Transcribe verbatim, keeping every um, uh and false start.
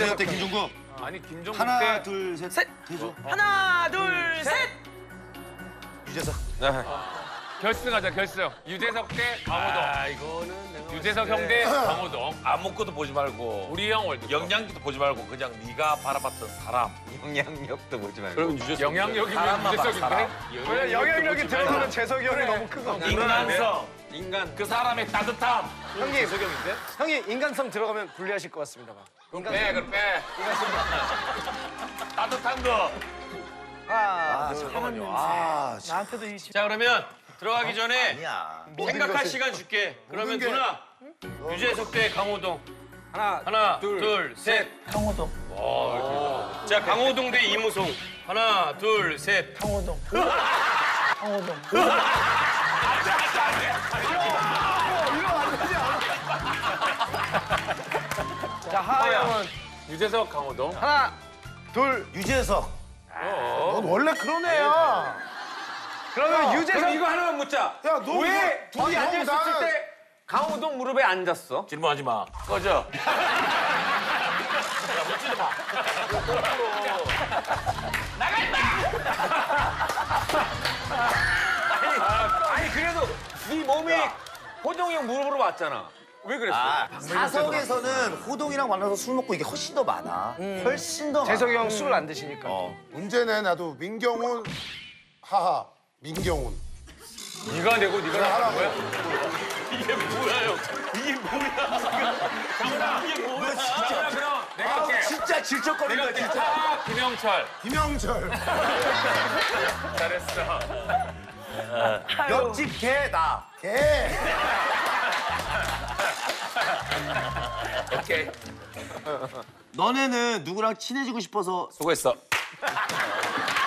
유재석 대 김종국. 아니 김종국 하나, 때 둘, 셋. 셋. 되죠? 하나, 둘, 셋. 유재석. 결승하자 결승. 유재석 대 강호동. 아, 이거는 내가 유재석 형 대 강호동. 아무것도 보지 말고 우리 형 월드컵. 영향력도 보지 말고 그냥 네가 바라봤던 사람. 영향력도 보지 말고. 그럼 유재석. 영향력이면 사람만 봐, 유재석인데? 사람. 왜냐 영향력이 들어가면 재석이 형이 너무 크고. 인간성. 인간. 그 사람의 따뜻함. 형님, 재석형인데? 형님 인간성 들어가면 불리하실 것 같습니다만. 빼 그럼 빼. 따뜻한 거. 아, 잠깐만요. 아, 참. 나한테도 이 자, 그러면 들어가기 전에 아니야. 생각할 시간 줄게. 그러면 게- 누나. 유재석 대 강호동. 하나, 하나, 둘, 셋. 강호동. 자, 강호동 대 이무송. 하나, 둘, 셋. 강호동. 강호동. 자 하하 형은 유재석 강호동. 하나, 둘. 유재석. 넌 원래 그런 애야. 그러면 유재석 그럼 이거 하나만 묻자. 야, 너 왜 이거- 둘이 아니, 앉아 형, 있었을 나는- 때 강호동 무릎에 앉았어? 질문하지 마. 꺼져. 아니 그래도 네 몸이 호동이 형 무릎으로 왔잖아. 왜 그랬어? 아, 사석에서는 호동이랑 만나서 술 먹고 이게 훨씬 더 많아. 훨씬 더 많아. 재석이 형 술을 안 드시니까. 어. 문제는 나도 민경훈, 하하, 민경훈. 네가 내고 네가 내가 나간 하라고. 거야? 이게 뭐야요? 이게 뭐야? 이게 뭐야? 자, 그럼 내가 할게. 진짜 질척거린다, 진짜. 아, 김영철. 김영철. 잘했어. 옆집 개, 나. 개. 오케이. 너네는 누구랑 친해지고 싶어서 수고했어.